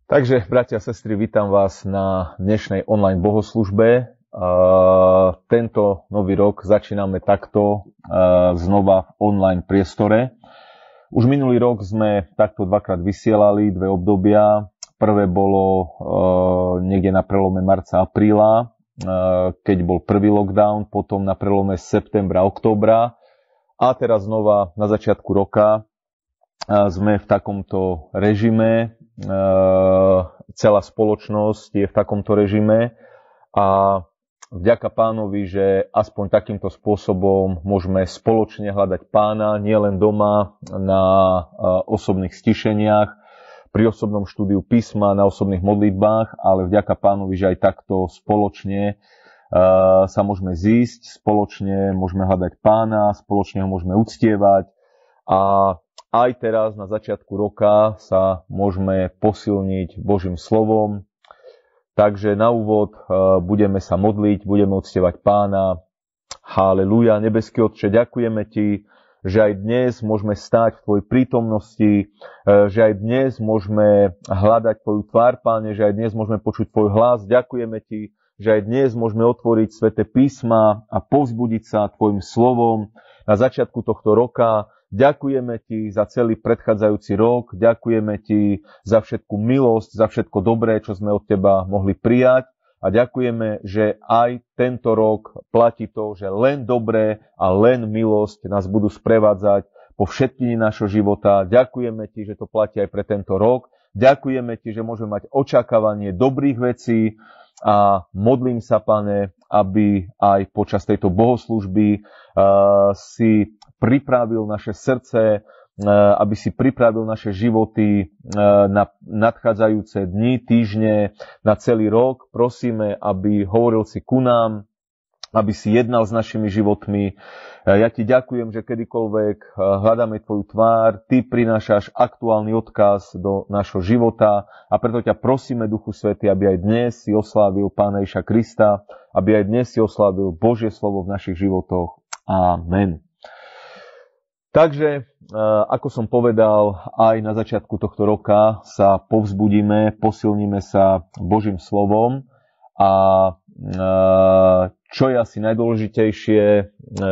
Takže, bratia a sestry, vítam vás na dnešnej online bohoslužbe. Tento nový rok začíname takto znova v online priestore. Už minulý rok sme takto dvakrát vysielali, dve obdobia. Prvé bolo niekde na prelome marca-apríla, keď bol prvý lockdown, potom na prelome septembra-októbra a teraz znova na začiatku roka sme v takomto režime. Celá spoločnosť je v takomto režime a vďaka Pánovi, že aspoň takýmto spôsobom môžeme spoločne hľadať Pána, nielen doma na osobných stišeniach, pri osobnom štúdiu písma, na osobných modlitbách, ale vďaka Pánovi, že aj takto spoločne sa môžeme zísť, spoločne môžeme hľadať Pána, spoločne ho môžeme uctievať a aj teraz na začiatku roka sa môžeme posilniť Božím slovom. Takže na úvod budeme sa modliť, budeme uctievať Pána. Halelúja, nebeský Otče, ďakujeme Ti, že aj dnes môžeme stáť v Tvojej prítomnosti, že aj dnes môžeme hľadať Tvoju tvár, Páne, že aj dnes môžeme počuť Tvoj hlas. Ďakujeme Ti, že aj dnes môžeme otvoriť Sväté písma a povzbudiť sa Tvojim slovom na začiatku tohto roka. Ďakujeme Ti za celý predchádzajúci rok, ďakujeme Ti za všetku milosť, za všetko dobré, čo sme od Teba mohli prijať a ďakujeme, že aj tento rok platí to, že len dobré a len milosť nás budú sprevádzať po všetkých našho života. Ďakujeme Ti, že to platí aj pre tento rok. Ďakujeme Ti, že môžeme mať očakávanie dobrých vecí a modlím sa, Pane, aby aj počas tejto bohoslužby si pripravil naše srdce, aby si pripravil naše životy na nadchádzajúce dni, týždne, na celý rok. Prosíme, aby hovoril si ku nám, aby si jednal s našimi životmi. Ja Ti ďakujem, že kedykoľvek hľadáme Tvoju tvár, Ty prinášaš aktuálny odkaz do nášho života a preto ťa prosíme, Duchu Svätý, aby aj dnes si oslávil Pána Ježiša Krista, aby aj dnes si oslávil Božie slovo v našich životoch. Amen. Takže, ako som povedal, aj na začiatku tohto roka sa povzbudíme, posilníme sa Božím slovom a čo je asi najdôležitejšie,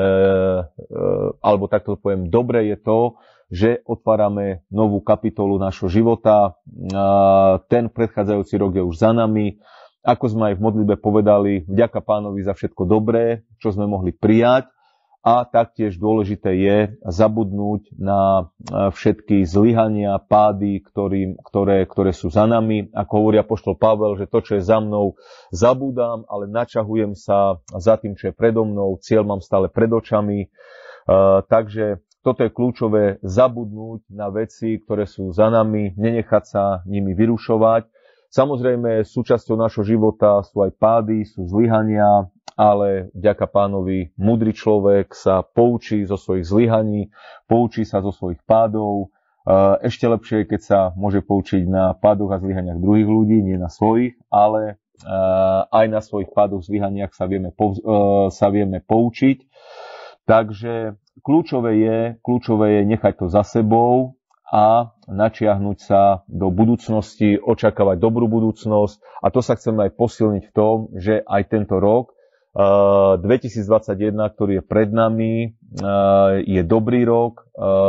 alebo takto poviem, dobre je to, že otvárame novú kapitolu nášho života. Ten predchádzajúci rok je už za nami. Ako sme aj v modlitbe povedali, vďaka Pánovi za všetko dobré, čo sme mohli prijať. A taktiež dôležité je zabudnúť na všetky zlyhania, pády, ktoré sú za nami. Ako hovorí apoštol Pavel, že to, čo je za mnou, zabúdam, ale načahujem sa za tým, čo je predo mnou. Cieľ mám stále pred očami. Takže toto je kľúčové, zabudnúť na veci, ktoré sú za nami, nenechať sa nimi vyrušovať. Samozrejme, súčasťou nášho života sú aj pády, sú zlyhania, ale vďaka Pánovi múdry človek sa poučí zo svojich zlyhaní, poučí sa zo svojich pádov. Ešte lepšie je, keď sa môže poučiť na pádoch a zlyhaniach druhých ľudí, nie na svojich, ale aj na svojich pádoch a zlyhaniach sa vieme poučiť. Takže kľúčové je nechať to za sebou a načiahnuť sa do budúcnosti, očakávať dobrú budúcnosť. A to sa chceme aj posilniť v tom, že aj tento rok 2021, ktorý je pred nami, je dobrý rok,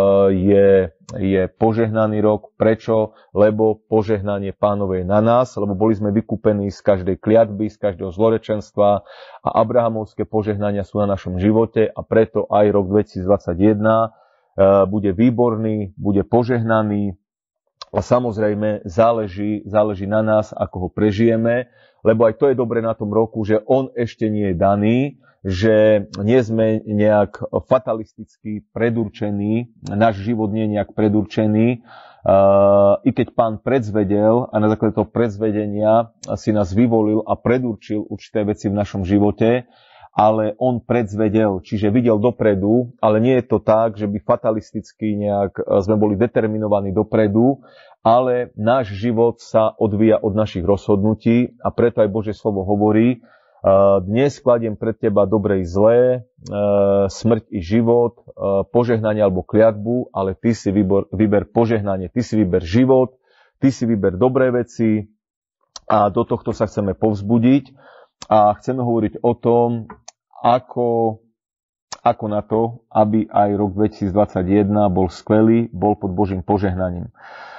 je požehnaný rok. Prečo? Lebo požehnanie Pánovi je na nás, lebo boli sme vykúpení z každej kliatby, z každého zlorečenstva a abrahamovské požehnania sú na našom živote a preto aj rok 2021 bude výborný, bude požehnaný a samozrejme záleží na nás, ako ho prežijeme, lebo aj to je dobre na tom roku, že on ešte nie je daný, že nie sme nejak fatalisticky predurčení, náš život nie je nejak predurčený, i keď Pán predzvedel a na základe toho predzvedenia si nás vyvolil a predurčil určité veci v našom živote, ale on predzvedel, čiže videl dopredu, ale nie je to tak, že by fatalisticky nejak sme boli determinovaní dopredu, ale náš život sa odvíja od našich rozhodnutí a preto aj Božie slovo hovorí, dnes kladiem pred teba dobre i zlé, smrť i život, požehnanie alebo kliatbu, ale ty si vyber požehnanie, ty si vyber život, ty si vyber dobré veci a do tohto sa chceme povzbudiť a chceme hovoriť o tom, ako na to, aby aj rok 2021 bol skvelý, bol pod Božím požehnaním.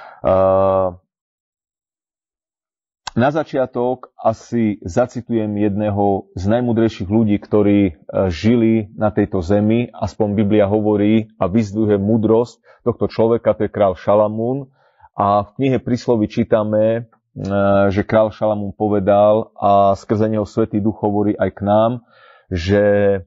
Na začiatok asi zacitujem jedného z najmudrejších ľudí, ktorí žili na tejto zemi, aspoň Biblia hovorí a vyzdvihuje múdrosť tohto človeka, to je kráľ Šalamún. A v knihe Prísloví čítame, že kráľ Šalamún povedal a skrze neho Svätý Duch hovorí aj k nám, že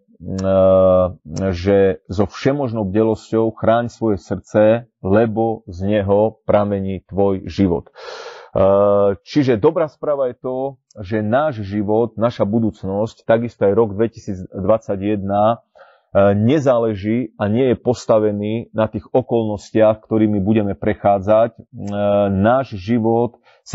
so všemožnou bdelosťou chráň svoje srdce, lebo z neho pramení tvoj život. Čiže dobrá správa je to, že náš život, naša budúcnosť, takisto aj rok 2021 nezáleží a nie je postavený na tých okolnostiach, ktorými budeme prechádzať. Náš život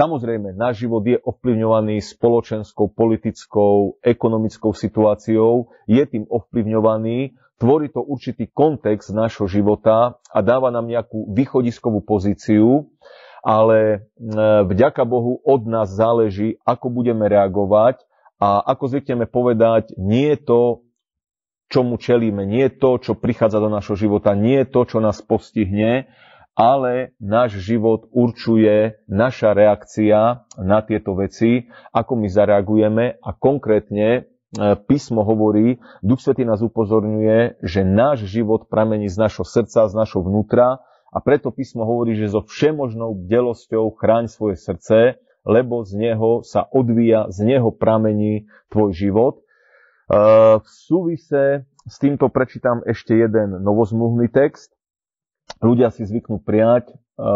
je ovplyvňovaný spoločenskou, politickou, ekonomickou situáciou, je tým ovplyvňovaný, tvorí to určitý kontext nášho života a dáva nám nejakú východiskovú pozíciu, ale vďaka Bohu od nás záleží, ako budeme reagovať a ako zvykneme povedať, nie je to, čomu čelíme, nie je to, čo prichádza do nášho života, nie je to, čo nás postihne, ale náš život určuje naša reakcia na tieto veci, ako my zareagujeme a konkrétne písmo hovorí, Duch Svätý nás upozorňuje, že náš život pramení z našho srdca, z našho vnútra a preto písmo hovorí, že so všemožnou bdelosťou chráň svoje srdce, lebo z neho sa odvíja, z neho pramení tvoj život. V súvise s týmto prečítam ešte jeden novozmluvný text. Ľudia si zvyknú prijať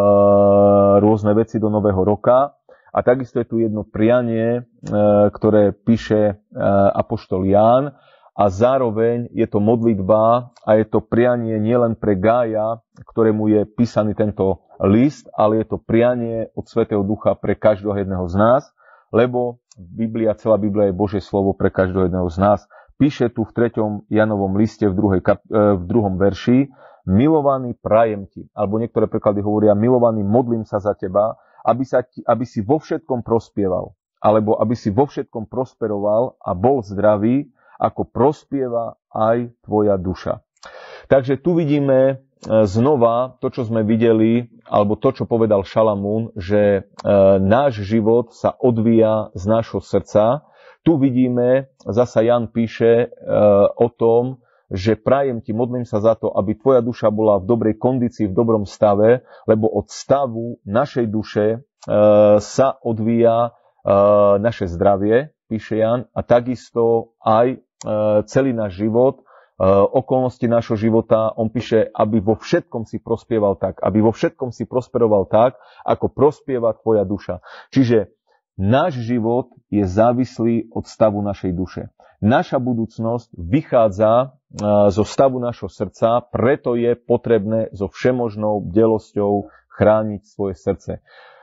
rôzne veci do nového roka a takisto je tu jedno prianie, ktoré píše apoštol Ján a zároveň je to modlitba a je to prianie nielen pre Gája, ktorému je písaný tento list, ale je to prianie od Svätého Ducha pre každého jedného z nás, lebo celá Biblia je Božie slovo pre každého jedného z nás. Píše tu v 3. Janovom liste v 2. verši: milovaný, prajem ti, alebo niektoré preklady hovoria milovaný, modlím sa za teba, aby si vo všetkom prospieval, alebo aby si vo všetkom prosperoval a bol zdravý, ako prospieva aj tvoja duša. Takže tu vidíme znova to, čo sme videli, alebo to, čo povedal Šalamún, že náš život sa odvíja z nášho srdca. Tu vidíme, zasa Jan píše o tom, že prajem ti, modlím sa za to, aby tvoja duša bola v dobrej kondícii, v dobrom stave, lebo od stavu našej duše sa odvíja naše zdravie, píše Jan, a takisto aj celý náš život, okolnosti nášho života. On píše, aby vo všetkom si prospieval tak, aby vo všetkom si prosperoval tak, ako prospieva tvoja duša. Čiže náš život je závislý od stavu našej duše. Naša budúcnosť vychádza zo stavu našho srdca, preto je potrebné so všemožnou bdelosťou chrániť svoje srdce.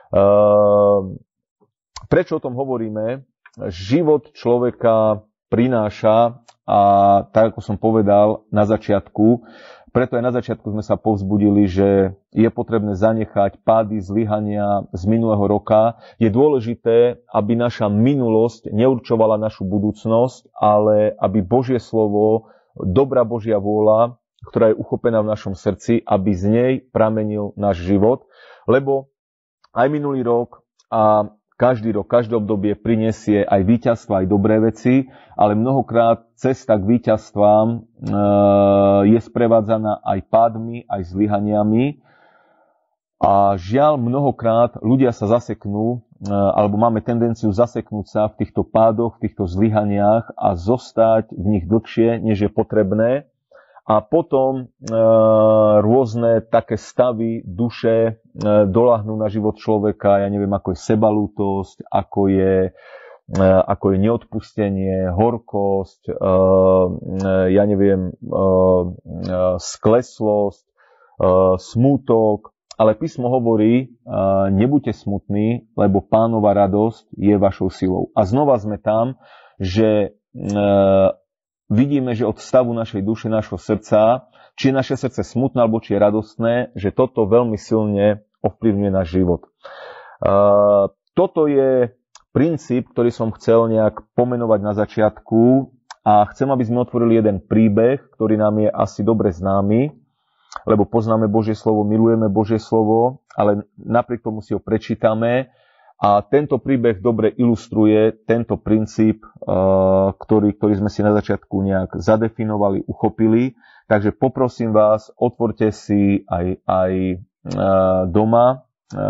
Prečo o tom hovoríme? Život človeka prináša, a tak ako som povedal na začiatku, preto aj na začiatku sme sa povzbudili, že je potrebné zanechať pády, zlyhania z minulého roka. Je dôležité, aby naša minulosť neurčovala našu budúcnosť, ale aby Božie slovo, dobrá Božia vôľa, ktorá je uchopená v našom srdci, aby z nej pramenil náš život. Lebo aj minulý rok a každý rok, každé obdobie prinesie aj víťazstva, aj dobré veci, ale mnohokrát cesta k víťazstvám je sprevádzaná aj pádmi, aj zlyhaniami. A žiaľ, mnohokrát ľudia sa zaseknú, alebo máme tendenciu zaseknúť sa v týchto pádoch, v týchto zlyhaniach a zostať v nich dlhšie, než je potrebné. A potom rôzne také stavy duše doľahnú na život človeka, ja neviem, ako je sebalútosť, ako je neodpustenie, horkosť, ja neviem, skleslosť, smútok. Ale písmo hovorí, nebuďte smutní, lebo Pánova radosť je vašou silou. A znova sme tam, že vidíme, že od stavu našej duše, našho srdca, či je naše srdce smutné, alebo či je radostné, že toto veľmi silne ovplyvňuje náš život. Toto je princíp, ktorý som chcel nejak pomenovať na začiatku a chcem, aby sme otvorili jeden príbeh, ktorý nám je asi dobre známy, lebo poznáme Božie slovo, milujeme Božie slovo, ale napriek tomu si ho prečítame a tento príbeh dobre ilustruje tento princíp, ktorý sme si na začiatku nejak zadefinovali, uchopili. Takže poprosím vás, otvorte si aj doma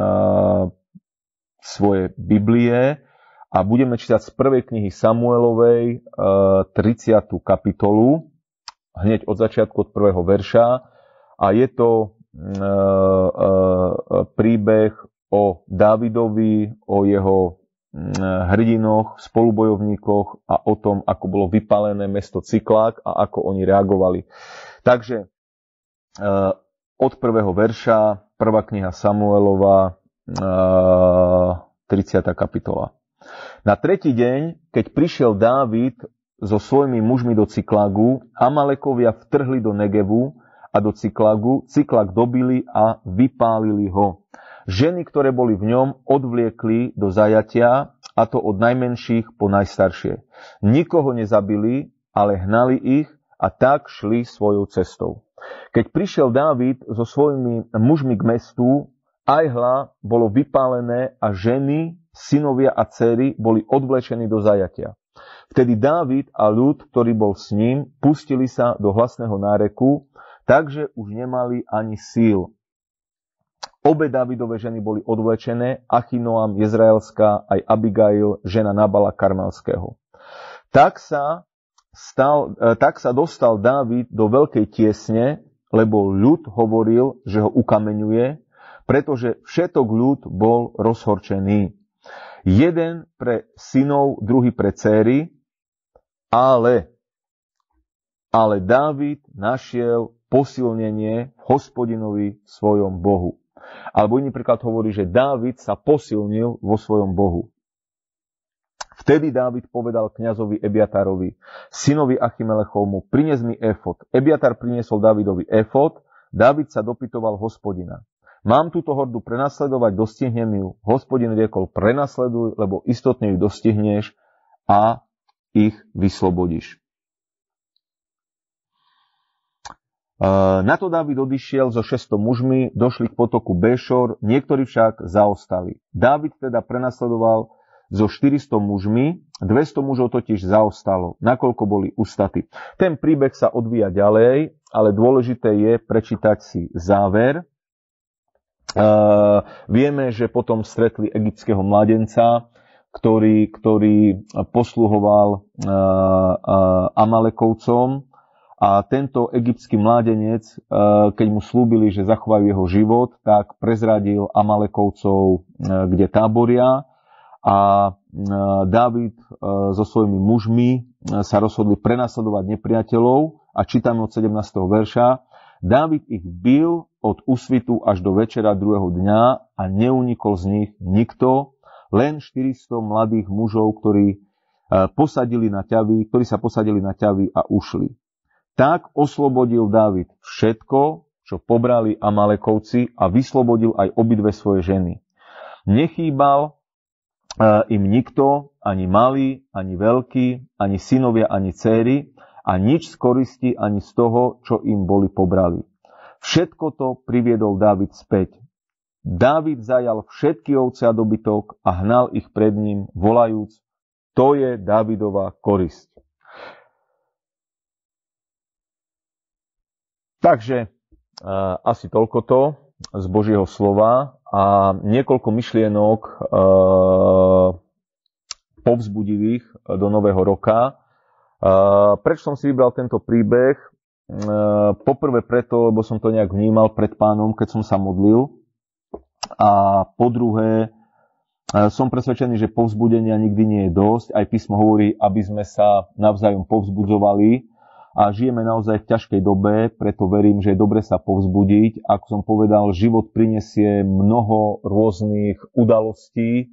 svoje Biblie a budeme čítať z prvej knihy Samuelovej 30. kapitolu, hneď od začiatku, od prvého verša. A je to príbeh o Dávidovi, o jeho hrdinoch, spolubojovníkoch a o tom, ako bolo vypálené mesto Ciklák a ako oni reagovali. Takže od prvého verša, prvá kniha Samuelova, 30. kapitola. Na tretí deň, keď prišiel Dávid so svojimi mužmi do Ciklágu, Amalekovia vtrhli do Negevu a do Ciklágu, Ciklák dobili a vypálili ho. Ženy, ktoré boli v ňom, odvliekli do zajatia, a to od najmenších po najstaršie. Nikoho nezabili, ale hnali ich a tak šli svojou cestou. Keď prišiel Dávid so svojimi mužmi k mestu, aj hla bolo vypálené a ženy, synovia a dcery boli odvlečení do zajatia. Vtedy Dávid a ľud, ktorý bol s ním, pustili sa do hlasného náreku, takže už nemali ani síl. Obe Dávidove ženy boli odvlečené, Achinoam Jezraelská, aj Abigail, žena Nabala Karmelského. Tak sa dostal Dávid do veľkej tiesne, lebo ľud hovoril, že ho ukameňuje, pretože všetok ľud bol rozhorčený. Jeden pre synov, druhý pre dcéry, ale Dávid našiel posilnenie v Hospodinovi svojom Bohu. Alebo iný príklad hovorí, že Dávid sa posilnil vo svojom Bohu. Vtedy Dávid povedal kňazovi Ebiatarovi, synovi Achimelechovmu, prines mi éfod. Ebiatar priniesol Dávidovi éfod, Dávid sa dopytoval Hospodina. Mám túto hordu prenasledovať, dostihnem ju. Hospodin riekol, prenasleduj, lebo istotne ju dostihneš a ich vyslobodíš. Na to Dávid odišiel so 600 mužmi, došli k potoku Béšor, niektorí však zaostali. Dávid teda prenasledoval so 400 mužmi, 200 mužov totiž zaostalo, nakoľko boli ustatí. Ten príbeh sa odvíja ďalej, ale dôležité je prečítať si záver. Vieme, že potom stretli egyptského mladenca, ktorý posluhoval Amalekovcom. A tento egyptský mládenec, keď mu slúbili, že zachovajú jeho život, tak prezradil Amalekovcov, kde táboria. A Dávid so svojimi mužmi sa rozhodli prenasledovať nepriateľov. A čítame od 17. verša. Dávid ich bil od úsvitu až do večera druhého dňa a neunikol z nich nikto, len 400 mladých mužov, ktorí sa posadili na ťavy a ušli. Tak oslobodil Dávid všetko, čo pobrali Amalekovci a vyslobodil aj obidve svoje ženy. Nechýbal im nikto, ani malý, ani veľký, ani synovia, ani dcéry a nič z koristi ani z toho, čo im boli pobrali. Všetko to priviedol Dávid späť. Dávid zajal všetky ovce a dobytok a hnal ich pred ním, volajúc, to je Dávidova korisť. Takže asi toľkoto z Božieho slova a niekoľko myšlienok povzbudivých do nového roka. Prečo som si vybral tento príbeh? Poprvé preto, lebo som to nejak vnímal pred Pánom, keď som sa modlil. A po druhé, som presvedčený, že povzbudenia nikdy nie je dosť. Aj písmo hovorí, aby sme sa navzájom povzbudzovali. A žijeme naozaj v ťažkej dobe, preto verím, že je dobre sa povzbudiť. Ako som povedal, život prinesie mnoho rôznych udalostí,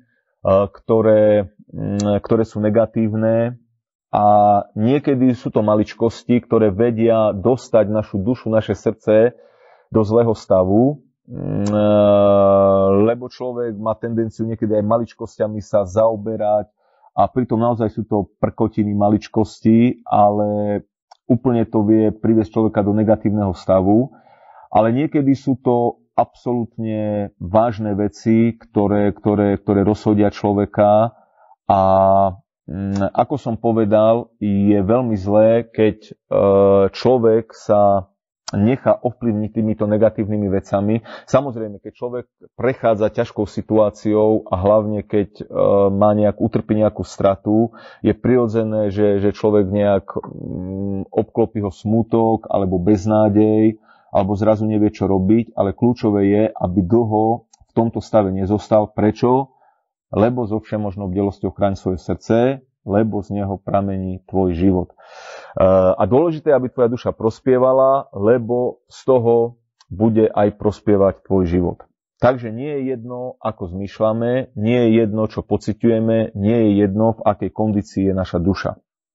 ktoré sú negatívne a niekedy sú to maličkosti, ktoré vedia dostať našu dušu, naše srdce do zlého stavu. lebo človek má tendenciu niekedy aj maličkosťami sa zaoberať a pritom naozaj sú to prkotiny maličkosti, ale úplne to vie priviesť človeka do negatívneho stavu. Ale niekedy sú to absolútne vážne veci, ktoré rozhodia človeka a ako som povedal, je veľmi zlé, keď človek sa nechá ovplyvniť týmito negatívnymi vecami. Samozrejme, keď človek prechádza ťažkou situáciou a hlavne keď utrpí nejakú stratu, je prirodzené, že človek nejak obklopí ho smútok alebo beznádej, alebo zrazu nevie, čo robiť, ale kľúčové je, aby dlho v tomto stave nezostal. Prečo? Lebo so všemožnou bdelosťou chráň svoje srdce, lebo z neho pramení tvoj život. A dôležité je, aby tvoja duša prospievala, lebo z toho bude aj prospievať tvoj život. Takže nie je jedno, ako zmýšľame, nie je jedno, čo pociťujeme, nie je jedno, v akej kondícii je naša duša.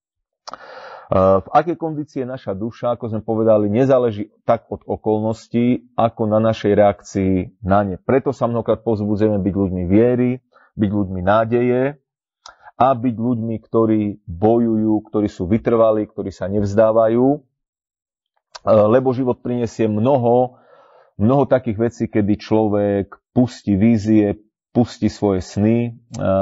V akej kondícii je naša duša, ako sme povedali, nezáleží tak od okolností, ako na našej reakcii na ne. Preto sa mnohokrát povzbudzujeme byť ľuďmi viery, byť ľuďmi nádeje a byť ľuďmi, ktorí bojujú, ktorí sú vytrvalí, ktorí sa nevzdávajú, lebo život prinesie mnoho takých vecí, kedy človek pustí vízie, pustí svoje sny,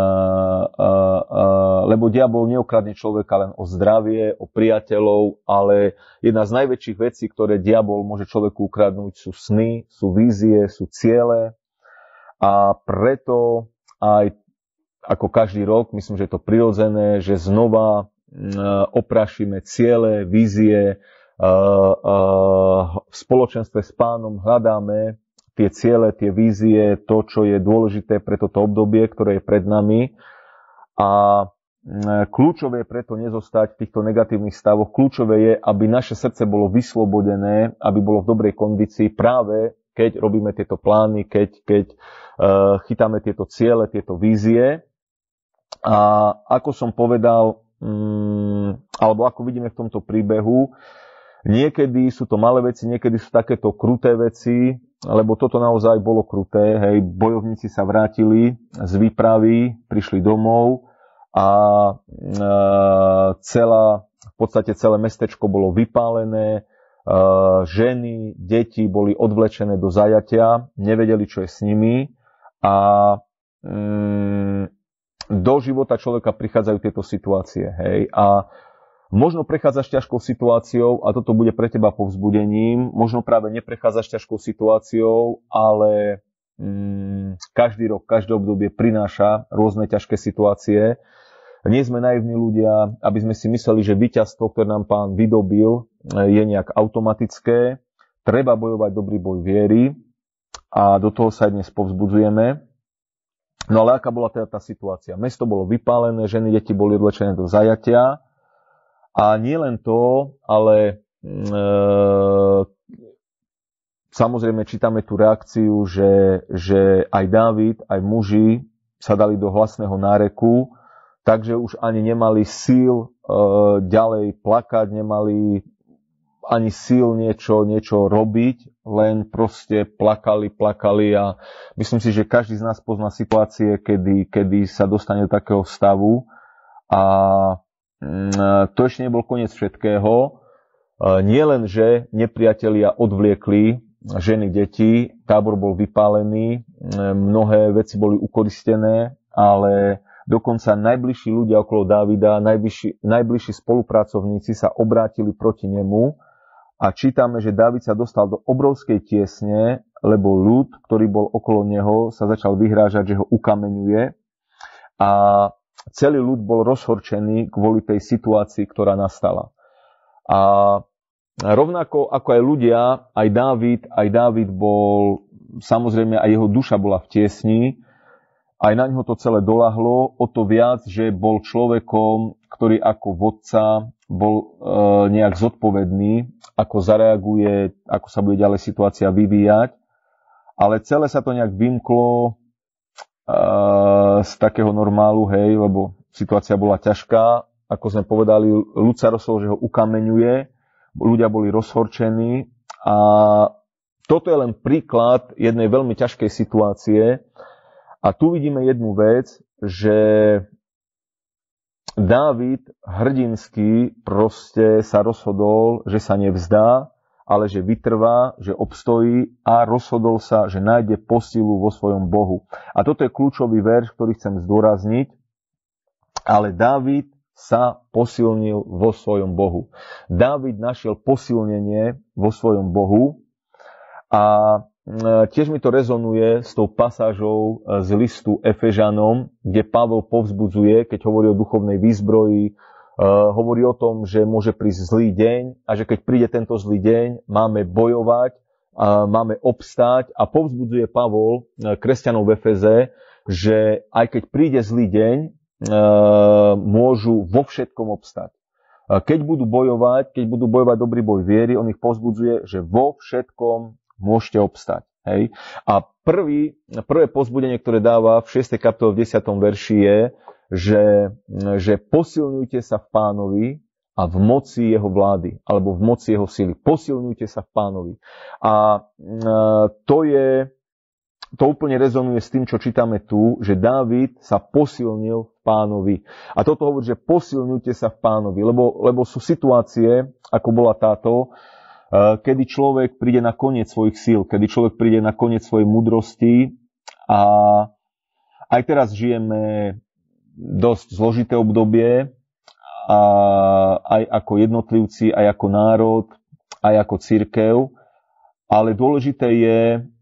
lebo diabol neokradne človeka len o zdravie, o priateľov, ale jedna z najväčších vecí, ktoré diabol môže človeku ukradnúť, sú sny, sú vízie, sú ciele a preto aj ako každý rok, myslím, že je to prirodzené, že znova oprašíme ciele, vízie, v spoločenstve s Pánom hľadáme tie ciele, tie vízie, to, čo je dôležité pre toto obdobie, ktoré je pred nami. A kľúčové je preto nezostať v týchto negatívnych stavoch. Kľúčové je, aby naše srdce bolo vyslobodené, aby bolo v dobrej kondícii práve keď robíme tieto plány, keď chytáme tieto ciele, tieto vízie. A ako som povedal, alebo ako vidíme v tomto príbehu, niekedy sú to malé veci, niekedy sú takéto kruté veci, lebo toto naozaj bolo kruté. Hej, bojovníci sa vrátili z výpravy, prišli domov a v podstate celé mestečko bolo vypálené, ženy, deti boli odvlečené do zajatia, nevedeli, čo je s nimi a do života človeka prichádzajú tieto situácie. Hej, a možno prechádzaš ťažkou situáciou a toto bude pre teba povzbudením. Možno práve neprechádzaš ťažkou situáciou, ale každý rok, každé obdobie prináša rôzne ťažké situácie. Nie sme naivní ľudia, aby sme si mysleli, že víťazstvo, ktoré nám Pán vydobil, je nejak automatické. Treba bojovať dobrý boj viery a do toho sa aj dnes povzbudzujeme. No ale aká bola teda tá situácia? Mesto bolo vypálené, ženy, deti boli odvlečené do zajatia. A nie len to, ale samozrejme čítame tú reakciu, že aj Dávid, aj muži sa dali do hlasného náreku, takže už ani nemali síl ďalej plakať, nemali ani síl niečo robiť, len proste plakali a myslím si, že každý z nás pozná situácie, kedy sa dostane do takého stavu a to ešte nebol koniec všetkého. Nie len, že nepriatelia odvliekli ženy, deti, tábor bol vypálený, mnohé veci boli ukoristené, ale dokonca najbližší ľudia okolo Dávida, najbližší spolupracovníci sa obrátili proti nemu a čítame, že Dávid sa dostal do obrovskej tiesne, lebo ľud, ktorý bol okolo neho, sa začal vyhrážať, že ho ukameňuje a celý ľud bol rozhorčený kvôli tej situácii, ktorá nastala. A rovnako ako aj ľudia, aj Dávid bol, samozrejme aj jeho duša bola v tiesni, aj na ňo to celé doľahlo, o to viac, že bol človekom, ktorý ako vodca bol nejak zodpovedný, ako zareaguje, ako sa bude ďalej situácia vyvíjať. Ale celé sa to nejak vymklo z takého normálu, hej, lebo situácia bola ťažká. Ako sme povedali, ľud sa rozhodol, že ho ukameňuje, ľudia boli rozhorčení a toto je len príklad jednej veľmi ťažkej situácie a tu vidíme jednu vec, že Dávid hrdinský proste sa rozhodol, že sa nevzdá, ale že vytrvá, že obstojí a rozhodol sa, že nájde posilu vo svojom Bohu. A toto je kľúčový verš, ktorý chcem zdôrazniť. Ale Dávid sa posilnil vo svojom Bohu. Dávid našiel posilnenie vo svojom Bohu a tiež mi to rezonuje s tou pasážou z listu Efežanom, kde Pavol povzbudzuje, keď hovorí o duchovnej výzbroji, hovorí o tom, že môže prísť zlý deň a že keď príde tento zlý deň, máme bojovať, máme obstáť a povzbudzuje Pavol kresťanov v Efeze, že aj keď príde zlý deň, môžu vo všetkom obstať. Keď budú bojovať dobrý boj viery, on ich povzbudzuje, že vo všetkom môžete obstať. Hej? A prvé povzbudenie, ktoré dáva v 6. kapitole v 10. verši je, že posilňujte sa v Pánovi a v moci jeho vlády, alebo v moci jeho sily. Posilňujte sa v Pánovi. A to úplne rezonuje s tým, čo čítame tu, že Dávid sa posilnil v Pánovi. A toto hovorí, že posilňujte sa v Pánovi, lebo sú situácie, ako bola táto, kedy človek príde na koniec svojich síl, kedy človek príde na koniec svojej múdrosti a aj teraz žijeme dosť zložité obdobie a aj ako jednotlivci, aj ako národ, aj ako cirkev, ale dôležité je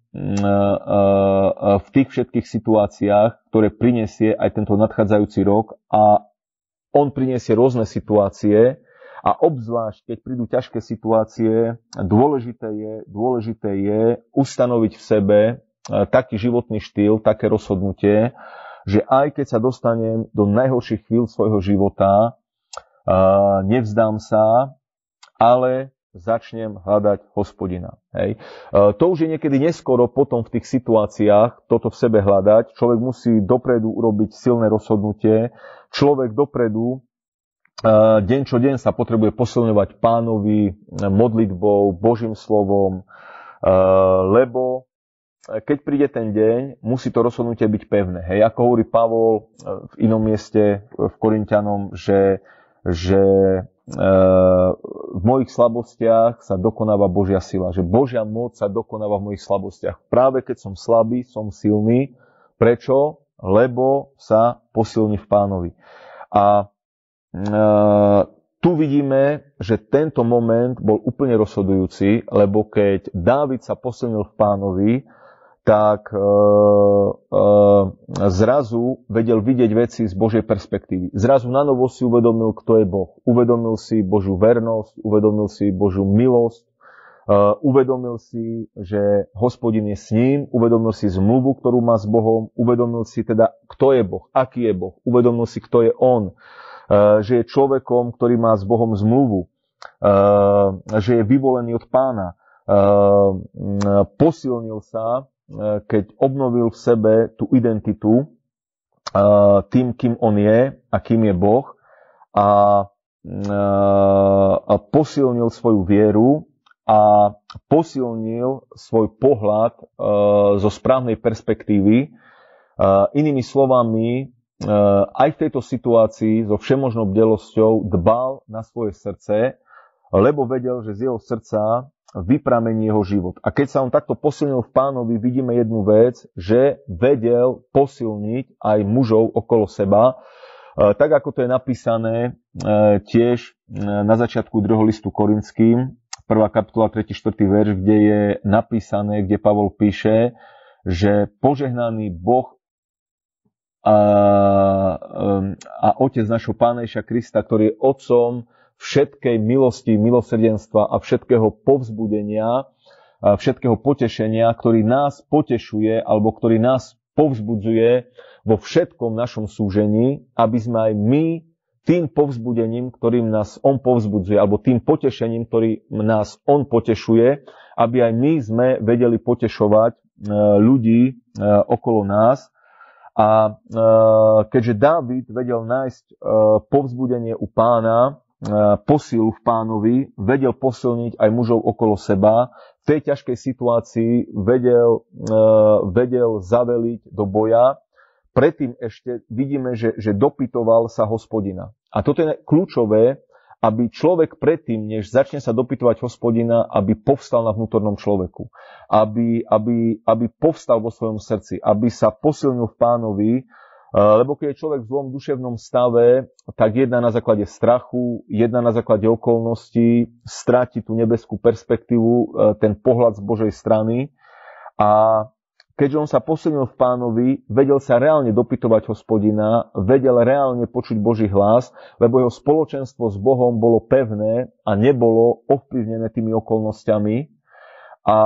v tých všetkých situáciách, ktoré prinesie aj tento nadchádzajúci rok a on prinesie rôzne situácie a obzvlášť, keď prídu ťažké situácie, dôležité je ustanoviť v sebe taký životný štýl, také rozhodnutie, že aj keď sa dostanem do najhorších chvíľ svojho života, nevzdám sa, ale začnem hľadať Hospodina. Hej. To už je niekedy neskoro potom v tých situáciách toto v sebe hľadať. Človek musí dopredu urobiť silné rozhodnutie. Človek dopredu deň čo deň sa potrebuje posilňovať Pánovi, modlitbou, Božím slovom, lebo keď príde ten deň, musí to rozhodnutie byť pevné. Hej, ako hovorí Pavol v inom mieste v Korinťanom, že v mojich slabostiach sa dokonáva Božia sila. Že Božia moc sa dokonáva v mojich slabostiach. Práve keď som slabý, som silný. Prečo? Lebo sa posilní v Pánovi. A tu vidíme, že tento moment bol úplne rozhodujúci, lebo keď Dávid sa posilnil v Pánovi, tak zrazu vedel vidieť veci z Božej perspektívy. Zrazu na novo si uvedomil, kto je Boh. Uvedomil si Božiu vernosť, uvedomil si Božiu milosť, uvedomil si, že Hospodin je s ním, uvedomil si zmluvu, ktorú má s Bohom, uvedomil si teda, kto je Boh, aký je Boh, uvedomil si, kto je on, že je človekom, ktorý má s Bohom zmluvu, že je vyvolený od Pána. Posilnil sa, keď obnovil v sebe tú identitu tým, kým on je a kým je Boh a posilnil svoju vieru a posilnil svoj pohľad zo správnej perspektívy. Inými slovami, aj v tejto situácii so všemožnou bdelosťou dbal na svoje srdce, lebo vedel, že z jeho srdca vypramení jeho život. A keď sa on takto posilnil v Pánovi, vidíme jednu vec, že vedel posilniť aj mužov okolo seba, tak ako to je napísané tiež na začiatku 2. listu Korinským, 1. kapitola 3. 4. verš, kde je napísané, kde Pavol píše, že požehnaný Boh a Otec našho Pána Ježiša Krista, ktorý je Otcom všetkej milosti, milosrdenstva a všetkého povzbudenia, všetkého potešenia, ktorý nás potešuje alebo ktorý nás povzbudzuje vo všetkom našom súžení, aby sme aj my tým povzbudením, ktorým nás on povzbudzuje, alebo tým potešením, ktorým nás on potešuje, aby aj my sme vedeli potešovať ľudí okolo nás. A keďže Dávid vedel nájsť povzbudenie u Pána, posilu v Pánovi, vedel posilniť aj mužov okolo seba tej ťažkej situácii vedel zaveliť do boja. Predtým ešte vidíme, že dopytoval sa Hospodina. A toto je kľúčové, aby človek predtým, než začne sa dopytovať Hospodina, aby povstal na vnútornom človeku. Aby povstal vo svojom srdci, aby sa posilnil v Pánovi, lebo keď je človek v zlom duševnom stave, tak jedna na základe strachu, jedna na základe okolností stráti tú nebeskú perspektívu, ten pohľad z Božej strany. A keďže on sa posilnil v Pánovi, vedel sa reálne dopytovať Hospodina, vedel reálne počuť Boží hlas, lebo jeho spoločenstvo s Bohom bolo pevné a nebolo ovplyvnené tými okolnostiami a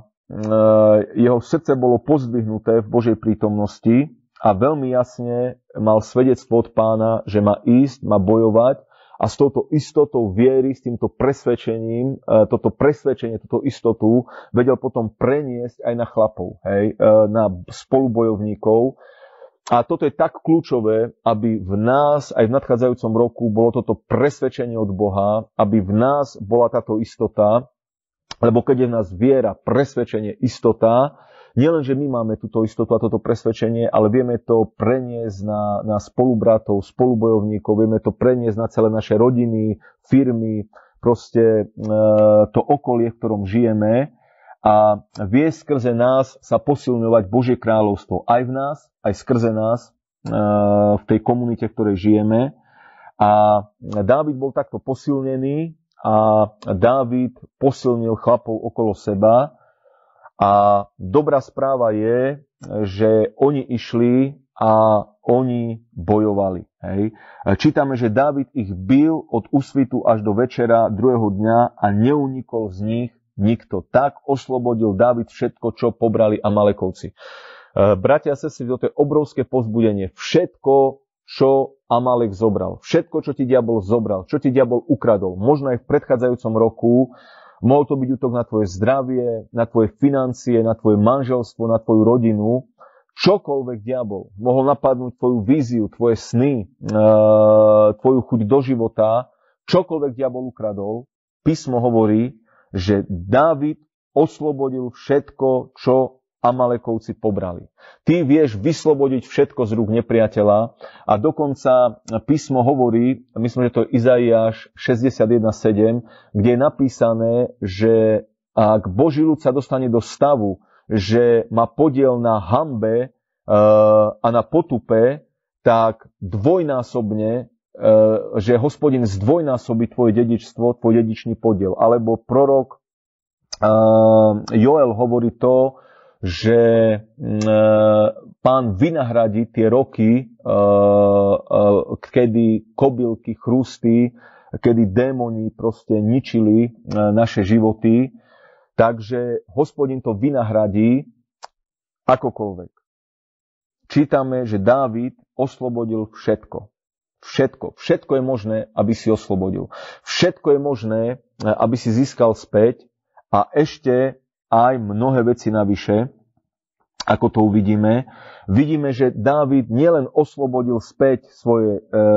jeho srdce bolo pozdvihnuté v Božej prítomnosti a veľmi jasne mal svedectvo od Pána, že má ísť, má bojovať a s touto istotou viery, s týmto presvedčením, toto presvedčenie, túto istotu vedel potom preniesť aj na chlapov, na spolubojovníkov. A toto je tak kľúčové, aby v nás aj v nadchádzajúcom roku bolo toto presvedčenie od Boha, aby v nás bola táto istota, lebo keď je v nás viera, presvedčenie, istota, nielen, že my máme túto istotu a toto presvedčenie, ale vieme to preniesť na spolubratov, spolubojovníkov, vieme to preniesť na celé naše rodiny, firmy, proste to okolie, v ktorom žijeme a vie skrze nás sa posilňovať Božie kráľovstvo aj v nás, aj skrze nás v tej komunite, v ktorej žijeme. A Dávid bol takto posilnený a Dávid posilnil chlapov okolo seba. A dobrá správa je, že oni išli a oni bojovali. Hej. Čítame, že Dávid ich bil od úsvitu až do večera druhého dňa a neunikol z nich nikto. Tak oslobodil Dávid všetko, čo pobrali Amalekovci. Bratia a sestry, toto je obrovské povzbudenie. Všetko, čo Amalek zobral, všetko, čo ti diabol zobral, čo ti diabol ukradol, možno aj v predchádzajúcom roku, mohol to byť útok na tvoje zdravie, na tvoje financie, na tvoje manželstvo, na tvoju rodinu. Čokoľvek diabol mohol napadnúť tvoju víziu, tvoje sny, tvoju chuť do života, čokoľvek diabol ukradol, písmo hovorí, že Dávid oslobodil všetko, čo Amalekovci pobrali. Ty vieš vyslobodiť všetko z rúk nepriateľa a dokonca písmo hovorí, myslím, že to je Izaiáš 61:7, kde je napísané, že ak Boží ľud sa dostane do stavu, že má podiel na hanbe a na potupe, tak dvojnásobne, že Hospodin zdvojnásobí tvoje dedičstvo, tvoj dedičný podiel. Alebo prorok Joel hovorí to, že Pán vynahradí tie roky, kedy kobylky, chrusty, kedy démoni proste ničili naše životy. Takže Hospodin to vynahradí akokoľvek. Čítame, že Dávid oslobodil všetko. Všetko je možné, aby si oslobodil. Všetko je možné, aby si získal späť a ešte aj mnohé veci navyše, ako to uvidíme. Vidíme, že Dávid nielen oslobodil späť svoje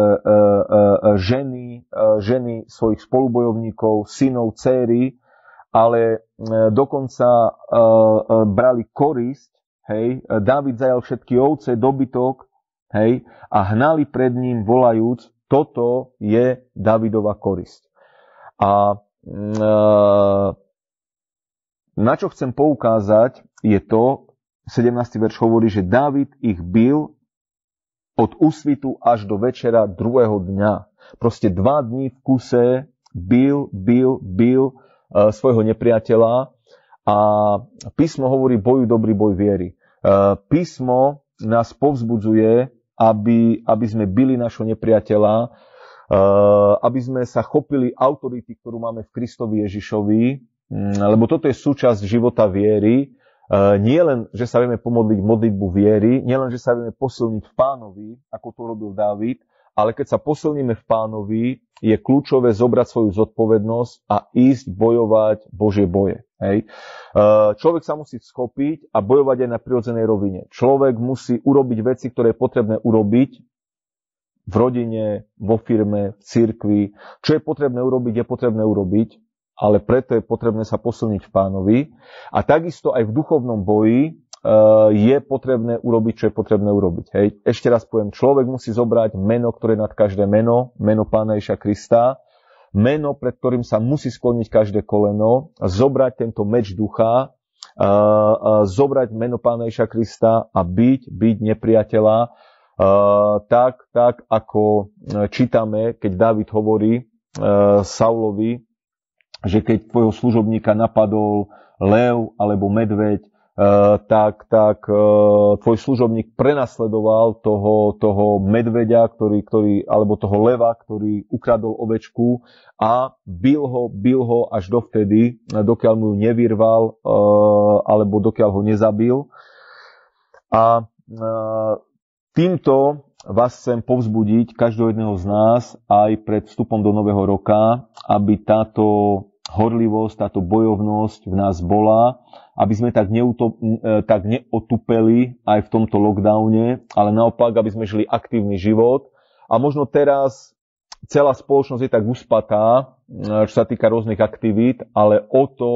ženy svojich spolubojovníkov, synov, dcéry, ale dokonca brali korisť. Hej. Dávid zajal všetky ovce, dobytok, hej, a hnali pred ním volajúc, toto je Dávidova korisť. A na čo chcem poukázať je to, 17. verš hovorí, že Dávid ich bil od úsvitu až do večera druhého dňa. Proste 2 dní v kuse bil svojho nepriateľa a písmo hovorí boju dobrý boj viery. Písmo nás povzbudzuje, aby sme bili našho nepriateľa, aby sme sa chopili autority, ktorú máme v Kristovi Ježišovi, lebo toto je súčasť života viery. Nie len, že sa vieme pomodliť modlitbu viery, nie len, že sa vieme posilniť v Pánovi, ako to robil Dávid, ale keď sa posilníme v Pánovi, je kľúčové zobrať svoju zodpovednosť a ísť bojovať Božie boje. Hej. Človek sa musí schopiť a bojovať aj na prirodzenej rovine. Človek musí urobiť veci, ktoré je potrebné urobiť v rodine, vo firme, v cirkvi. Čo je potrebné urobiť, je potrebné urobiť. ale preto je potrebné sa posilniť v Pánovi. A takisto aj v duchovnom boji je potrebné urobiť, čo je potrebné urobiť. Hej. Ešte raz poviem, človek musí zobrať meno, ktoré je nad každé meno Pána Ježiša Krista, meno, pred ktorým sa musí skloniť každé koleno, zobrať tento meč ducha, zobrať meno Pána Ježiša Krista a byť nepriateľa, tak ako čítame, keď Dávid hovorí Saulovi, že keď tvojho služobníka napadol lev alebo medveď, tak tvoj služobník prenasledoval toho medveďa, alebo toho leva, ktorý ukradol ovečku a bil ho až dovtedy, dokiaľ mu ju nevyrval alebo dokiaľ ho nezabil. A týmto vás chcem povzbudiť, každého jedného z nás, aj pred vstupom do nového roka, aby táto horlivosť, táto bojovnosť v nás bola, aby sme tak neotupeli aj v tomto lockdowne, ale naopak, aby sme žili aktívny život. A možno teraz celá spoločnosť je tak uspatá, čo sa týka rôznych aktivít, ale o to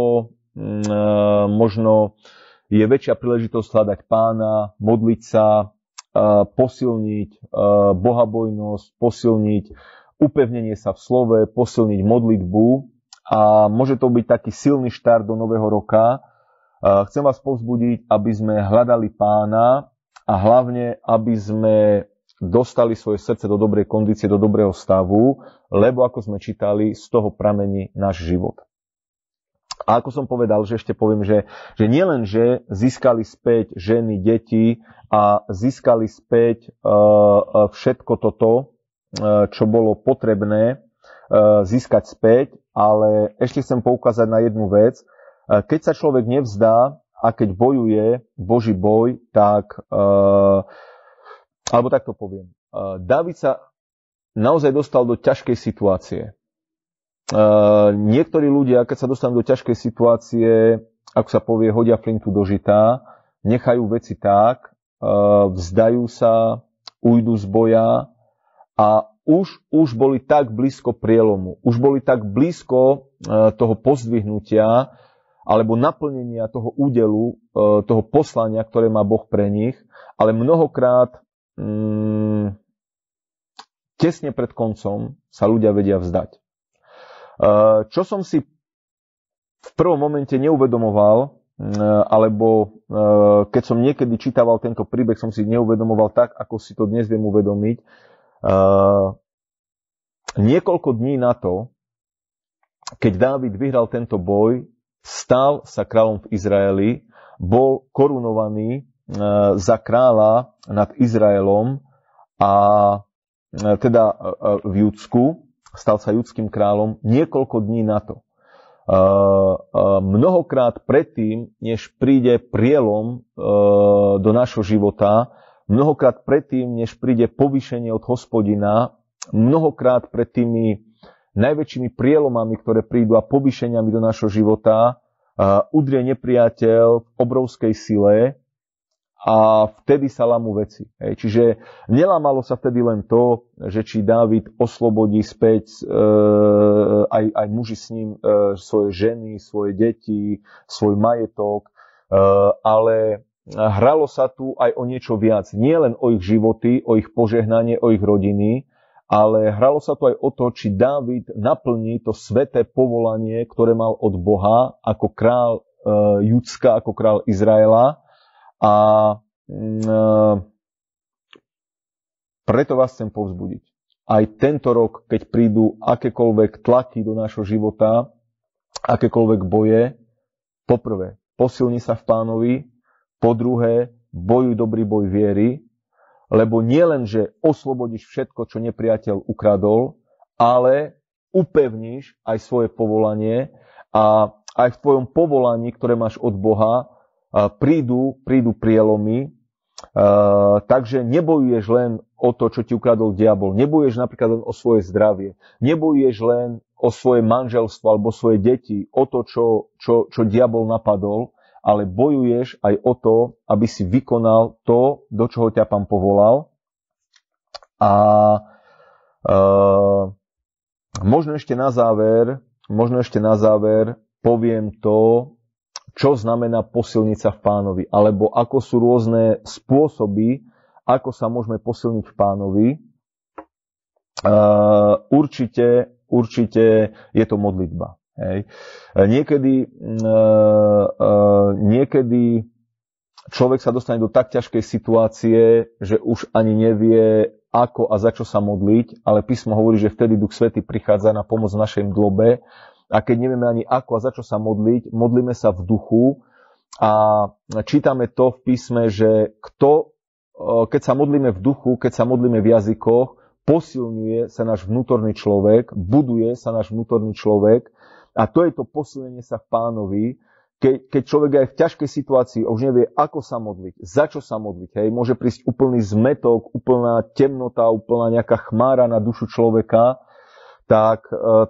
možno je väčšia príležitosť hľadať Pána, modliť sa, posilniť bohabojnosť, posilniť upevnenie sa v slove, posilniť modlitbu a môže to byť taký silný štart do nového roka. Chcem vás povzbudiť, aby sme hľadali Pána a hlavne, aby sme dostali svoje srdce do dobrej kondície, do dobrého stavu, lebo ako sme čítali, z toho pramení náš život. A ako som povedal, že ešte poviem, že nielen, že získali späť ženy, deti a získali späť všetko toto, čo bolo potrebné získať späť, ale ešte chcem poukázať na jednu vec. Keď sa človek nevzdá a keď bojuje Boží boj, tak, alebo tak to poviem, Dávid sa naozaj dostal do ťažkej situácie. Niektorí ľudia, keď sa dostanú do ťažkej situácie, ako sa povie, hodia flintu do žita, nechajú veci tak, vzdajú sa, ujdu z boja a už boli tak blízko prielomu, už boli tak blízko toho pozdvihnutia alebo naplnenia toho údelu, toho poslania, ktoré má Boh pre nich, ale mnohokrát tesne pred koncom sa ľudia vedia vzdať. Čo som si v prvom momente neuvedomoval, alebo keď som niekedy čítaval tento príbeh, som si neuvedomoval tak, ako si to dnes viem uvedomiť. Niekoľko dní na to, keď Dávid vyhral tento boj, stal sa kráľom v Izraeli, bol korunovaný za kráľa nad Izraelom a teda v Judsku, stal sa judským kráľom niekoľko dní na to. Mnohokrát predtým, než príde prielom do nášho života, mnohokrát predtým, než príde povýšenie od Hospodina, mnohokrát pred tými najväčšími prielomami, ktoré prídu a povýšeniami do nášho života, udrie nepriateľ v obrovskej sile a vtedy sa lámu veci. Čiže nelámalo sa vtedy len to, že či Dávid oslobodí späť aj muži s ním svoje ženy, svoje deti, svoj majetok, ale hralo sa tu aj o niečo viac. Nie len o ich životy, o ich požehnanie, o ich rodiny, ale hralo sa tu aj o to, či Dávid naplní to sväté povolanie, ktoré mal od Boha ako kráľ Judska, ako kráľ Izraela. A preto vás chcem povzbudiť. Aj tento rok, keď prídu akékoľvek tlaky do nášho života, akékoľvek boje, poprvé, posilni sa v Pánovi, po druhé, bojuj dobrý boj viery, lebo nie len, že oslobodíš všetko, čo nepriateľ ukradol, ale upevníš aj svoje povolanie a aj v tvojom povolaní, ktoré máš od Boha, prídu prielomy, takže nebojuješ len o to, čo ti ukradol diabol. Nebojuješ napríklad len o svoje zdravie. Nebojuješ len o svoje manželstvo alebo svoje deti, o to, čo diabol napadol, ale bojuješ aj o to, aby si vykonal to, do čoho ťa Pán povolal. A možno ešte na záver možno ešte na záver poviem to, čo znamená posilniť sa v Pánovi, alebo ako sú rôzne spôsoby, ako sa môžeme posilniť v Pánovi. Určite je to modlitba. Hej. Niekedy človek sa dostane do tak ťažkej situácie, že už ani nevie, ako a za čo sa modliť, ale písmo hovorí, že vtedy Duch Svätý prichádza na pomoc v našej mdlobe a keď nevieme ani ako a za čo sa modliť, modlíme sa v duchu a čítame to v písme, že keď sa modlíme v duchu, keď sa modlíme v jazykoch, posilňuje sa náš vnútorný človek, buduje sa náš vnútorný človek a to je to posilnenie sa v Pánovi, keď človek je v ťažkej situácii a už nevie, ako sa modliť, za čo sa modliť. Hej. Môže prísť úplný zmetok, úplná temnota, úplná nejaká chmára na dušu človeka, tak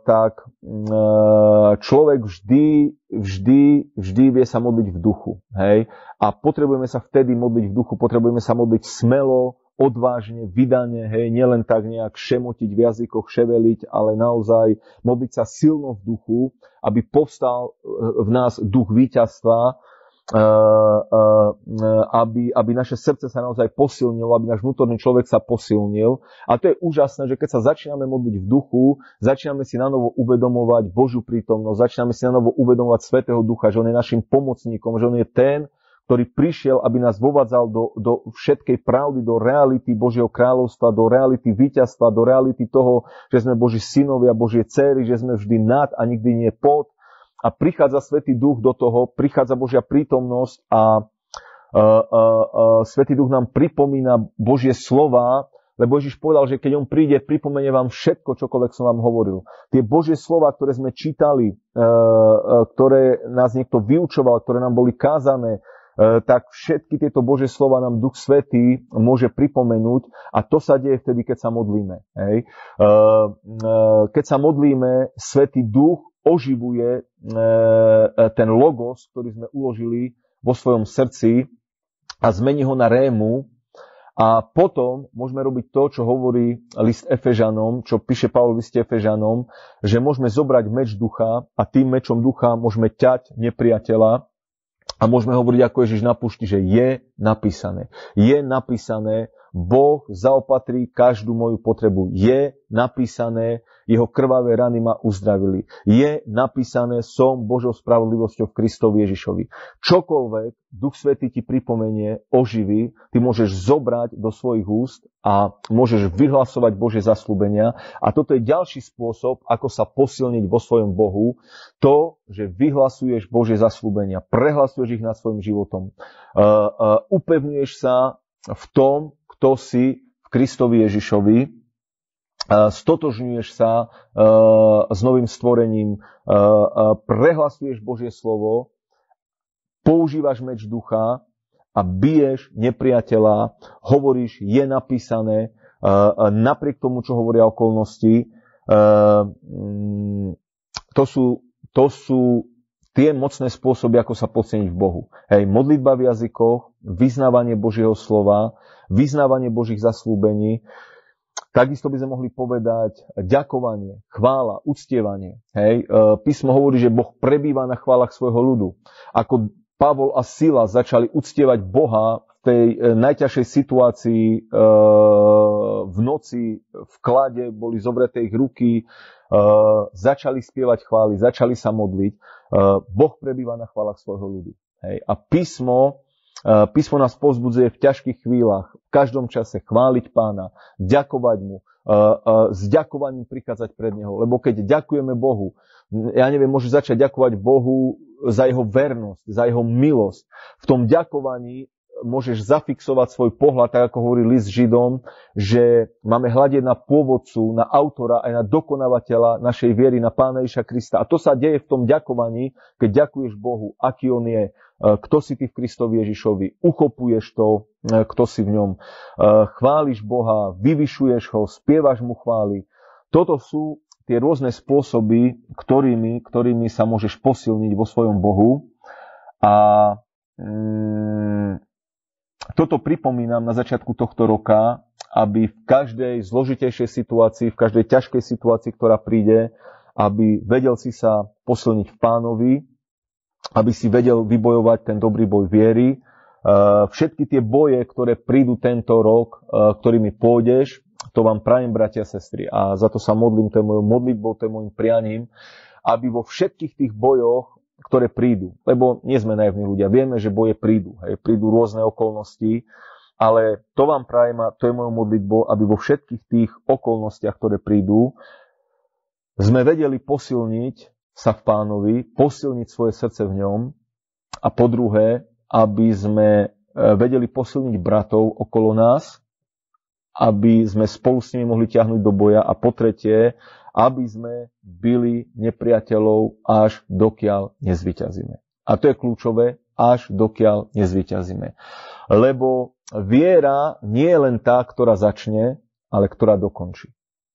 človek vždy vie sa modliť v duchu. Hej. A potrebujeme sa vtedy modliť v duchu, potrebujeme sa modliť smelo, odvážne, vydane, hej, nielen tak nejak šemotiť v jazykoch, ševeliť, ale naozaj modliť sa silno v duchu, aby povstal v nás duch víťazstva, aby naše srdce sa naozaj posilnilo, aby náš vnútorný človek sa posilnil. A to je úžasné, že keď sa začíname modliť v duchu, začíname si nanovo uvedomovať Božiu prítomnosť, začíname si nanovo uvedomovať Svätého Ducha, že on je našim pomocníkom, že on je ten, ktorý prišiel, aby nás vovádzal do všetkej pravdy, do reality Božieho kráľovstva, do reality víťazstva, do reality toho, že sme Boží synovia, Božie dcéry, že sme vždy nad a nikdy nie pod. A prichádza Svätý Duch do toho, prichádza Božia prítomnosť a Svätý Duch nám pripomína Božie slova, lebo Ježiš povedal, že keď on príde, pripomenie vám všetko, čokoľvek som vám hovoril. Tie Božie slova, ktoré sme čítali, ktoré nás niekto vyučoval, ktoré nám boli kázané, tak všetky tieto Božie slova nám Duch Svätý môže pripomenúť a to sa deje vtedy, keď sa modlíme. Hej. Keď sa modlíme, Svätý Duch oživuje ten logos, ktorý sme uložili vo svojom srdci a zmení ho na rému a potom môžeme robiť to, čo hovorí list Efežanom, čo píše Pavol v liste Efežanom, že môžeme zobrať meč ducha a tým mečom ducha môžeme ťať nepriateľa. A môžeme hovoriť ako Ježiš na púšti, že je napísané. Je napísané, Boh zaopatrí každú moju potrebu. Je napísané, jeho krvavé rany ma uzdravili. Je napísané, som Božou spravodlivosťou v Kristovi Ježišovi. Čokoľvek Duch Svätý ti pripomenie, oživí, ty môžeš zobrať do svojich úst a môžeš vyhlasovať Božie zasľúbenia. A toto je ďalší spôsob, ako sa posilniť vo svojom Bohu. To, že vyhlasuješ Božie zasľúbenia, prehlasuješ ich nad svojim životom. Upevňuješ sa v tom, kto si v Kristovi Ježišovi, stotožňuješ sa s novým stvorením, prehlasuješ Božie slovo, používaš meč ducha a biješ nepriateľa, hovoríš, je napísané, napriek tomu, čo hovoria okolnosti. To sú tie mocné spôsoby, ako sa posilniť v Bohu. Hej, modlitba v jazykoch, vyznávanie Božieho slova, vyznávanie Božích zasľúbení. Takisto by sme mohli povedať ďakovanie, chvála, uctievanie. Hej, písmo hovorí, že Boh prebýva na chválach svojho ľudu. Ako Pavol a Sila začali uctievať Boha v tej najťažšej situácii v noci, v klade, boli zobreté ich ruky, začali spievať chvály, začali sa modliť. Boh prebýva na chválach svojho ľudu. Hej. A písmo nás povzbudzuje v ťažkých chvíľach, v každom čase chváliť Pána, ďakovať mu, s ďakovaním prichádzať pred Neho. Lebo keď ďakujeme Bohu, môžeš začať ďakovať Bohu za jeho vernosť, za jeho milosť. V tom ďakovaní môžeš zafixovať svoj pohľad, tak ako hovorí list Židom, že máme hľadiť na pôvodcu, na autora aj na dokonávateľa našej viery, na Pána Ježiša Krista. A to sa deje v tom ďakovaní, keď ďakuješ Bohu, aký on je, kto si ty v Kristovi Ježišovi, uchopuješ to, kto si v ňom, chváliš Boha, vyvyšuješ ho, spievaš mu chvály. Toto sú tie rôzne spôsoby, ktorými sa môžeš posilniť vo svojom Bohu. A toto pripomínam na začiatku tohto roka, aby v každej zložitejšej situácii, v každej ťažkej situácii, ktorá príde, aby vedel si sa posilniť v Pánovi, aby si vedel vybojovať ten dobrý boj viery. Všetky tie boje, ktoré prídu tento rok, ktorými pôjdeš, to vám prajem, bratia a sestry. A za to sa modlím, to je mojou modlitbou, to je môjim prianím, aby vo všetkých tých bojoch, ktoré prídu, lebo nie sme naivní ľudia, vieme, že boje prídu, prídu rôzne okolnosti, ale to vám prajem a to je mojou modlitbou, aby vo všetkých tých okolnostiach, ktoré prídu, sme vedeli posilniť sa v Pánovi, posilniť svoje srdce v ňom a po druhé, aby sme vedeli posilniť bratov okolo nás, aby sme spolu s nimi mohli ťahnuť do boja a po tretie, aby sme byli nepriateľov až dokiaľ nezvyťazíme. A to je kľúčové, až dokiaľ nezvyťazíme. Lebo viera nie je len tá, ktorá začne, ale ktorá dokončí.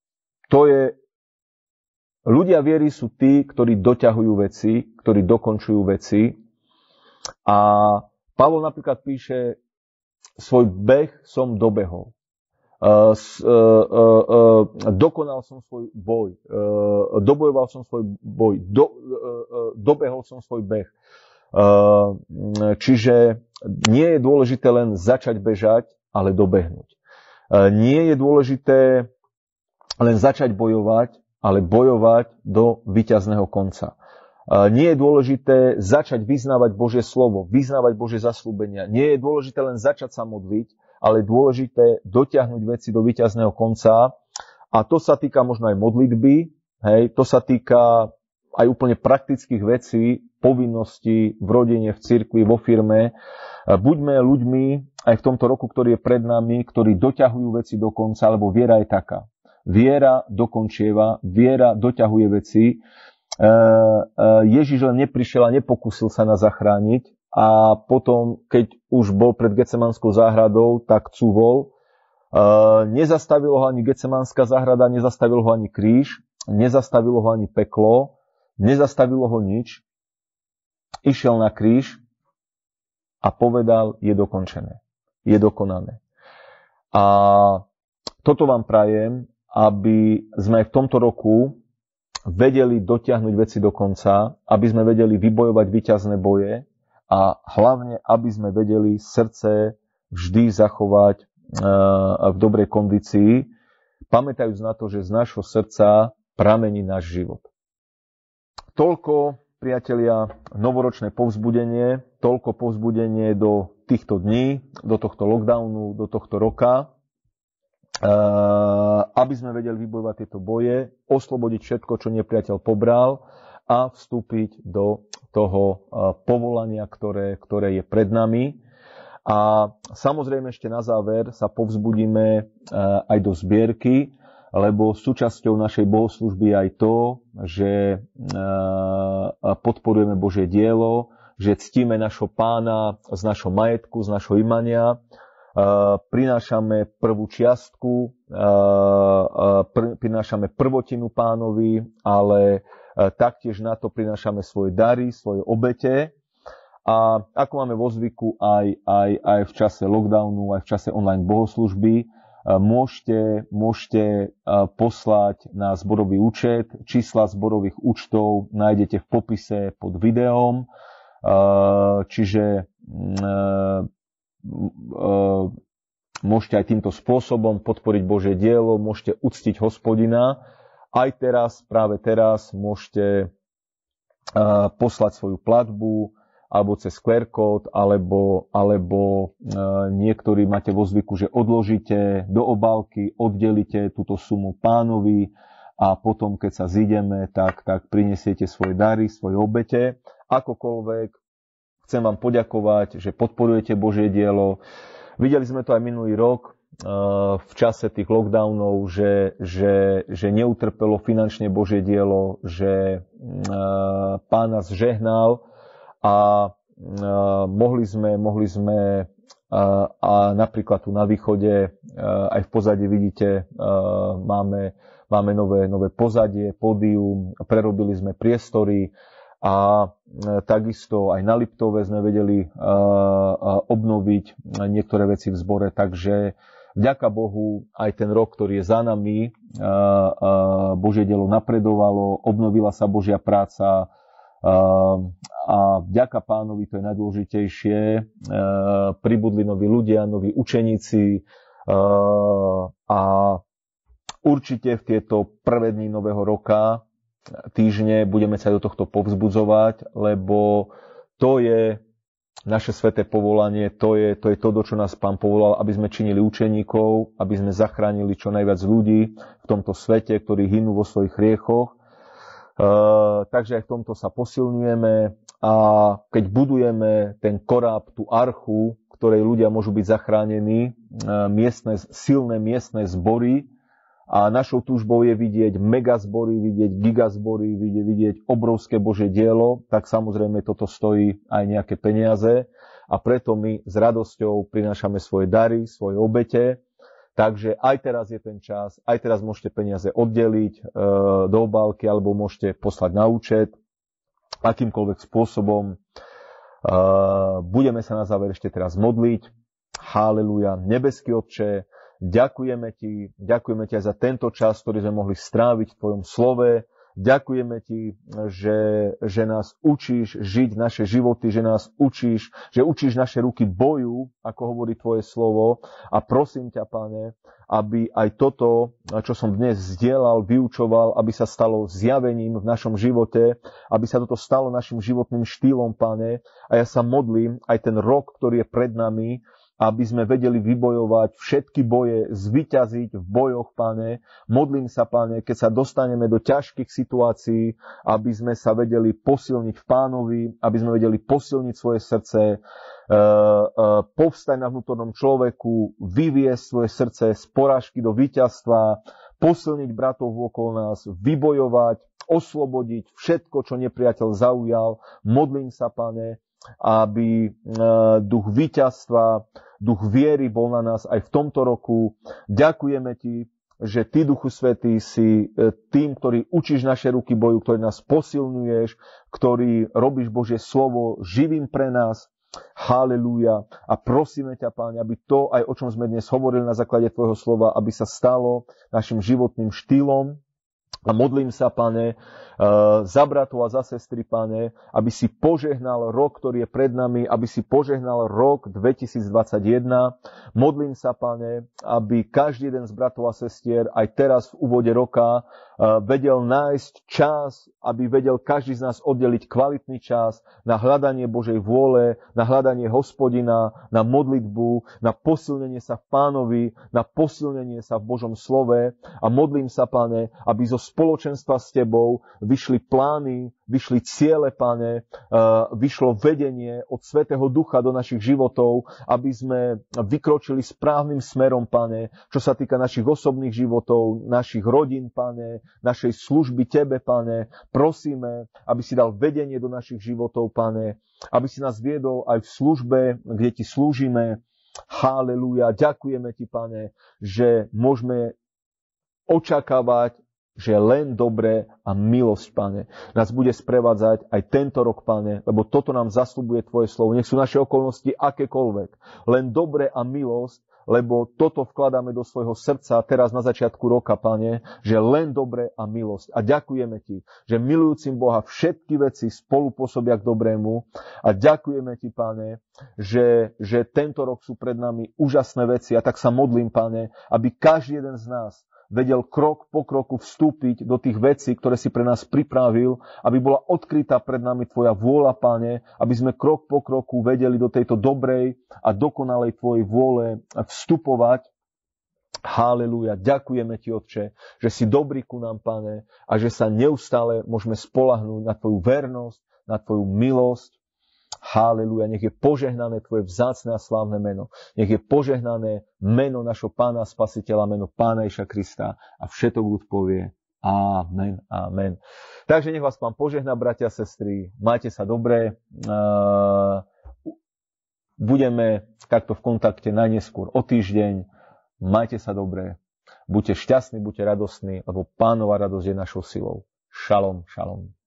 Ľudia viery sú tí, ktorí doťahujú veci, ktorí dokončujú veci. A Pavol napríklad píše, svoj beh som dobehol. Dokonal som svoj boj. Dobojoval som svoj boj. Dobehol som svoj beh. Čiže nie je dôležité len začať bežať, ale dobehnúť. Nie je dôležité len začať bojovať, ale bojovať do víťazného konca. Nie je dôležité začať vyznávať Božie slovo, vyznávať Božie zasľúbenia. Nie je dôležité len začať sa modliť, ale je dôležité dotiahnuť veci do víťazného konca. A to sa týka možno aj modlitby, to sa týka aj úplne praktických vecí, povinností v rodine, v cirkvi, vo firme. Buďme ľuďmi aj v tomto roku, ktorý je pred nami, ktorí doťahujú veci do konca, lebo viera je taká. Viera dokončieva, viera doťahuje veci. Ježiš len neprišiel a nepokúsil sa nás zachrániť a potom, keď už bol pred Getsemanskou záhradou, tak cúvol. Nezastavilo ho ani Getsemanská záhrada, nezastavilo ho ani kríž, nezastavilo ho ani peklo, nezastavilo ho nič. Išiel na kríž a povedal, je dokončené, je dokonané. A toto vám prajem, aby sme aj v tomto roku vedeli dotiahnuť veci do konca, aby sme vedeli vybojovať víťazné boje a hlavne, aby sme vedeli srdce vždy zachovať v dobrej kondícii, pamätajúc na to, že z nášho srdca pramení náš život. Toľko, priatelia, novoročné povzbudenie, toľko povzbudenie do týchto dní, do tohto lockdownu, do tohto roka, aby sme vedeli vybojovať tieto boje, oslobodiť všetko, čo nepriateľ pobral a vstúpiť do toho povolania, ktoré je pred nami. A samozrejme ešte na záver sa povzbudíme aj do zbierky, lebo súčasťou našej bohoslúžby je aj to, že podporujeme Božie dielo, že ctíme našho Pána z našho majetku, z našho imania, prinášame prvú čiastku, prinášame prvotinu Pánovi, ale taktiež na to prinášame svoje dary, svoje obete. A ako máme vo zvyku aj v čase lockdownu, aj v čase online bohoslúžby, môžete poslať na zborový účet. Čísla zborových účtov nájdete v popise pod videom. Čiže môžete aj týmto spôsobom podporiť Božie dielo, môžete uctiť Hospodina. Aj teraz, práve teraz, môžete poslať svoju platbu, alebo cez QR kód, alebo niektorí máte vo zvyku, že odložíte do obálky, oddelíte túto sumu Pánovi a potom, keď sa zídeme, tak prinesiete svoje dary, svoje obete. Akokoľvek, chcem vám poďakovať, že podporujete Božie dielo. Videli sme to aj minulý rok v čase tých lockdownov, že neutrpelo finančne Božie dielo, že Pán nás žehnal a mohli sme a napríklad tu na východe, aj v pozadí vidíte, máme nové pozadie, pódium, prerobili sme priestory a takisto aj na Liptove sme vedeli obnoviť niektoré veci v zbore, takže vďaka Bohu aj ten rok, ktorý je za nami, Božie dielo napredovalo, obnovila sa Božia práca a vďaka Pánovi, to je najdôležitejšie, pribudli noví ľudia, noví učeníci a určite v tieto prvé dni nového roka, týždne, budeme sa do tohto povzbudzovať, lebo to je naše sväté povolanie, to je to, do čo nás Pán povolal, aby sme činili učeníkov, aby sme zachránili čo najviac ľudí v tomto svete, ktorí hynú vo svojich hriechoch. Takže aj v tomto sa posilňujeme a keď budujeme ten koráb, tú archu, ktorej ľudia môžu byť zachránení, silné miestne zbory, a našou túžbou je vidieť megazbory, vidieť gigazbory, vidieť obrovské Božie dielo, tak samozrejme toto stojí aj nejaké peniaze a preto my s radosťou prinášame svoje dary, svoje obete. Takže aj teraz je ten čas, aj teraz môžete peniaze oddeliť do obálky alebo môžete poslať na účet akýmkoľvek spôsobom. Budeme sa na záver ešte teraz modliť. Halelúja, nebeský Otče, ďakujeme ti aj za tento čas, ktorý sme mohli stráviť v tvojom slove. Ďakujeme ti, že nás učíš žiť naše životy, že učíš naše ruky boju, ako hovorí tvoje slovo. A prosím ťa, Pane, aby aj toto, čo som dnes zdieľal, vyučoval, aby sa stalo zjavením v našom živote, aby sa toto stalo našim životným štýlom, Pane. A ja sa modlím aj ten rok, ktorý je pred nami, aby sme vedeli vybojovať všetky boje, zvíťaziť v bojoch, Pane. Modlím sa, Pane, keď sa dostaneme do ťažkých situácií, aby sme sa vedeli posilniť v Pánovi, aby sme vedeli posilniť svoje srdce, povstať na vnútornom človeku, vyviesť svoje srdce z porážky do víťazstva, posilniť bratov okolo nás, vybojovať, oslobodiť všetko, čo nepriateľ zaujal. Modlím sa, Pane, aby duch víťazstva, duch viery bol na nás aj v tomto roku. Ďakujeme ti, že ty, Duchu Svätý, si tým, ktorý učíš naše ruky boju, ktorý nás posilňuješ, ktorý robíš Božie slovo živým pre nás. Halelúja. A prosíme ťa, Páne, aby to, aj o čom sme dnes hovorili na základe tvojho slova, aby sa stalo našim životným štýlom. A modlím sa, Pane, za bratov a za sestry, Pane, aby si požehnal rok, ktorý je pred nami, aby si požehnal rok 2021. Modlím sa, Pane, aby každý jeden z bratov a sestier aj teraz v úvode roka vedel nájsť čas, aby vedel každý z nás oddeliť kvalitný čas na hľadanie Božej vôle, na hľadanie Hospodina, na modlitbu, na posilnenie sa v Pánovi, na posilnenie sa v Božom slove. A modlím sa, Pane, aby zo spoločenstva s tebou vyšli plány, vyšli ciele, Pane, vyšlo vedenie od Svätého Ducha do našich životov, aby sme vykročili správnym smerom, Pane, čo sa týka našich osobných životov, našich rodín, Pane, našej služby tebe, Pane. Prosíme, aby si dal vedenie do našich životov, Pane, aby si nás viedol aj v službe, kde ti slúžime. Halelúja. Ďakujeme ti, Pane, že môžeme očakávať, že len dobré a milosť, Pane, nás bude sprevádzať aj tento rok, Pane, lebo toto nám zasľubuje tvoje slovo. Nech sú naše okolnosti akékoľvek. Len dobré a milosť, lebo toto vkladáme do svojho srdca teraz na začiatku roka, Pane, že len dobré a milosť. A ďakujeme ti, že milujúcim Boha všetky veci spolupôsobia k dobrému. A ďakujeme ti, Pane, že tento rok sú pred nami úžasné veci. A tak sa modlím, Pane, aby každý jeden z nás vedel krok po kroku vstúpiť do tých vecí, ktoré si pre nás pripravil, aby bola odkrytá pred nami tvoja vôľa, Pane, aby sme krok po kroku vedeli do tejto dobrej a dokonalej tvojej vôle vstupovať. Halelúja. Ďakujeme ti, Otče, že si dobrý ku nám, Pane, a že sa neustále môžeme spoľahnúť na tvoju vernosť, na tvoju milosť. Halelúja, nech je požehnané tvoje vzácne a slávne meno. Nech je požehnané meno našho Pána a Spasiteľa, meno Pána Ježiša Krista. A všetok ľud povie Amen, amen. Takže nech vás Pán požehná, bratia a sestry. Majte sa dobre. Budeme takto v kontakte najneskôr o týždeň. Majte sa dobre. Buďte šťastní, buďte radostní, lebo Pánova radosť je našou silou. Šalom, šalom.